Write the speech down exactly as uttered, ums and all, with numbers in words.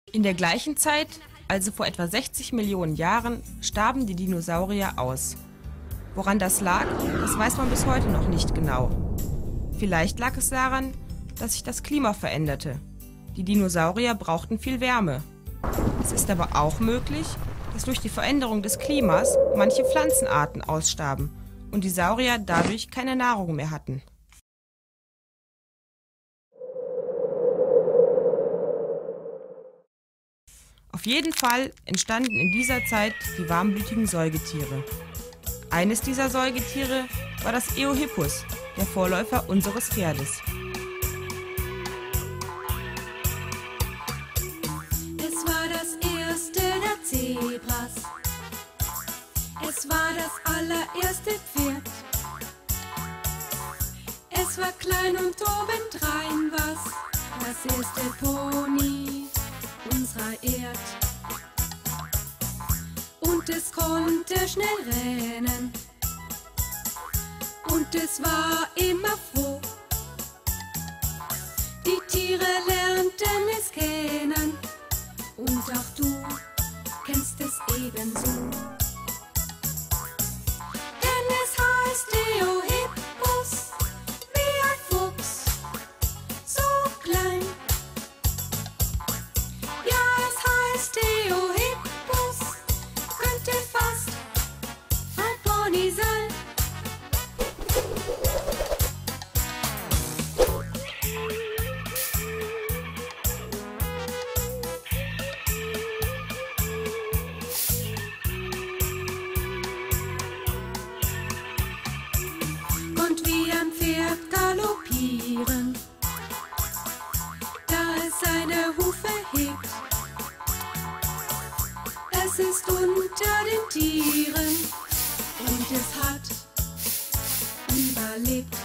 In der gleichen Zeit, also vor etwa sechzig Millionen Jahren, starben die Dinosaurier aus. Woran das lag, das weiß man bis heute noch nicht genau. Vielleicht lag es daran, dass sich das Klima veränderte. Die Dinosaurier brauchten viel Wärme. Es ist aber auch möglich, dass durch die Veränderung des Klimas manche Pflanzenarten ausstarben und die Saurier dadurch keine Nahrung mehr hatten. Auf jeden Fall entstanden in dieser Zeit die warmblütigen Säugetiere. Eines dieser Säugetiere war das Eohippus, der Vorläufer unseres Pferdes. Es war das erste der Zebras. Es war das allererste Pferd. Es war klein und obendrein was das erste Pony unserer Erd. Und es konnte schnell rennen. Und es war immer froh. Die Tiere lernten es kennen. Und auch du kennst es ebenso. Denn es heißt Eohippus, wie ein Fuchs, so klein. Ja, es heißt Eohippus, könnte fast ein Pony sein. Und wie ein Pferd galoppieren, da es seine Hufe hebt. Es ist unter den Tieren und es hat überlebt.